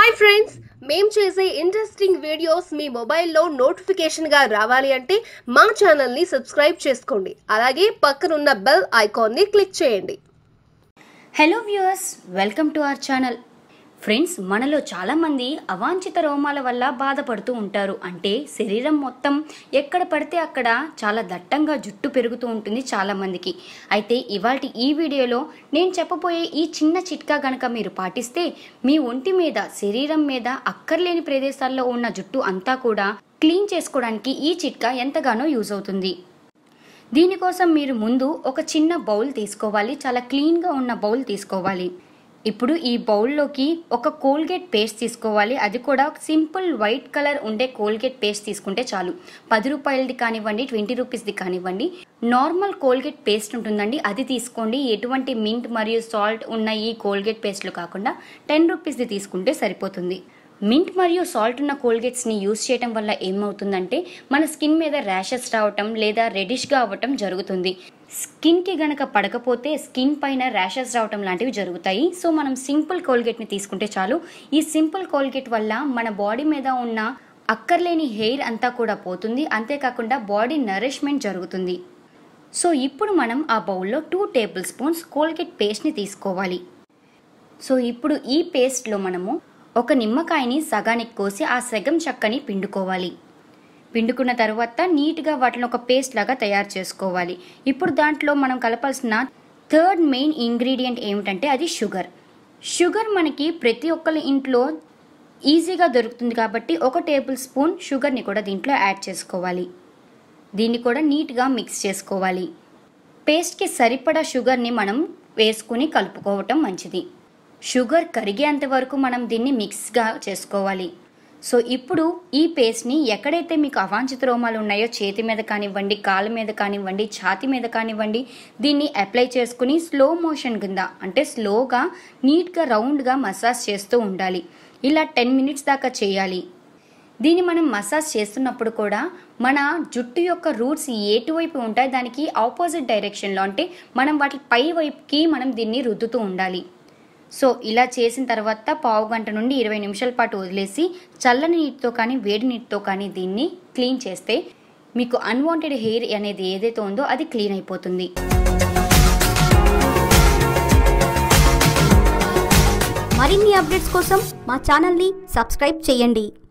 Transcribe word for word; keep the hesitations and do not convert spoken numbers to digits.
Hi friends, మేము చేసే interesting videos మీ మొబైల్లో నోటిఫికేషన్గా రావాలి అంటే మా ఛానల్ని సబ్స్క్రైబ్ చేసుకోండి. అలాగే పక్కనున్న బెల్ ఐకాన్ని క్లిక్ చేయండి. Hello viewers, welcome to our channel. Friends, మనలో చాలామంది అవాంఛిత రోమాల వల్ల బాధపడుతూ ఉంటారు. అంటే శరీరం మొత్తం ఎక్కడ పడితే అక్కడ చాలా దట్టంగా జుట్టు పెరుగుతూ ఉంటుంది చాలామందికి. అయితే ఇవాల్టి ఈ వీడియోలో నేను చెప్పబోయే ఈ చిన్న చిట్కా గనక మీరు పాటిస్తే మీ ఒంటి మీద, శరీరం మీద అక్కర్లేని ప్రదేశాల్లో ఉన్న జుట్టు అంతా కూడా క్లీన్ చేసుకోవడానికి ఈ చిట్కా ఎంతగానో యూజ్ అవుతుంది. దీనికోసం మీరు ముందు ఒక చిన్న బౌల్ తీసుకోవాలి. చాలా క్లీన్గా ఉన్న బౌల్ తీసుకోవాలి. ఇప్పుడు ఈ బౌల్లోకి ఒక కోల్గేట్ పేస్ట్ తీసుకోవాలి. అది కూడా సింపుల్ వైట్ కలర్ ఉండే కోల్గేట్ పేస్ట్ తీసుకుంటే చాలు. పది రూపాయలది కానివ్వండి, ట్వంటీ రూపీస్ది కానివ్వండి, నార్మల్ కోల్గేట్ పేస్ట్ ఉంటుందండి, అది తీసుకోండి. ఎటువంటి మింట్ మరియు సాల్ట్ ఉన్న ఈ కోల్గేట్ పేస్ట్లు కాకుండా టెన్ రూపీస్ది తీసుకుంటే సరిపోతుంది. మింట్ మరియు సాల్ట్ ఉన్న కోల్గేట్స్ని యూజ్ చేయడం వల్ల ఏమవుతుందంటే మన స్కిన్ మీద ర్యాషెస్ రావటం లేదా రెడిష్గా అవ్వటం జరుగుతుంది. స్కిన్కి గనక పడకపోతే స్కిన్ పైన ర్యాషెస్ రావటం లాంటివి జరుగుతాయి. సో మనం సింపుల్ కోల్గేట్ని తీసుకుంటే చాలు. ఈ సింపుల్ కోల్గేట్ వల్ల మన బాడీ మీద ఉన్న అక్కర్లేని హెయిర్ అంతా కూడా పోతుంది. అంతేకాకుండా బాడీ నరిష్మెంట్ జరుగుతుంది. సో ఇప్పుడు మనం ఆ బౌల్లో టూ టేబుల్ స్పూన్స్ కోల్గేట్ పేస్ట్ని తీసుకోవాలి. సో ఇప్పుడు ఈ పేస్ట్లో మనము ఒక నిమ్మకాయని సగానికి కోసి ఆ సగం చక్కని పిండుకోవాలి. పిండుకున్న తర్వాత నీట్గా వాటిని ఒక పేస్ట్ లాగా తయారు చేసుకోవాలి. ఇప్పుడు దాంట్లో మనం కలపాల్సిన థర్డ్ మెయిన్ ఇంగ్రీడియంట్ ఏమిటంటే అది షుగర్. షుగర్ మనకి ప్రతి ఒక్కరి ఇంట్లో ఈజీగా దొరుకుతుంది కాబట్టి ఒక టేబుల్ స్పూన్ షుగర్ని కూడా దీంట్లో యాడ్ చేసుకోవాలి. దీన్ని కూడా నీట్గా మిక్స్ చేసుకోవాలి. పేస్ట్కి సరిపడా షుగర్ని మనం వేసుకుని కలుపుకోవటం మంచిది. షుగర్ కరిగేంత వరకు మనం దీన్ని మిక్స్గా చేసుకోవాలి. సో ఇప్పుడు ఈ పేస్ట్ని ఎక్కడైతే మీకు అవాంఛిత రోమాలు ఉన్నాయో చేతి మీద కానివ్వండి, కాళ్ళ మీద కానివ్వండి, ఛాతి మీద కానివ్వండి, దీన్ని అప్లై చేసుకుని స్లో మోషన్ కింద అంటే స్లోగా నీట్గా రౌండ్గా మసాజ్ చేస్తూ ఉండాలి. ఇలా టెన్ మినిట్స్ దాకా చేయాలి. దీన్ని మనం మసాజ్ చేస్తున్నప్పుడు కూడా మన జుట్టు యొక్క రూట్స్ ఎటువైపు ఉంటాయి దానికి ఆపోజిట్ డైరెక్షన్లో, అంటే మనం వాటి పై వైపుకి మనం దీన్ని రుద్దుతూ ఉండాలి. సో ఇలా చేసిన తర్వాత పావు గంట నుండి ఇరవై నిమిషాల పాటు వదిలేసి చల్లని నీటితో కానీ వేడి నీటితో కానీ దీన్ని క్లీన్ చేస్తే మీకు అన్వాంటెడ్ హెయిర్ అనేది ఏదైతే ఉందో అది క్లీన్ అయిపోతుంది. మరిన్ని అప్డేట్స్ కోసం మా ఛానల్ని సబ్స్క్రైబ్ చేయండి.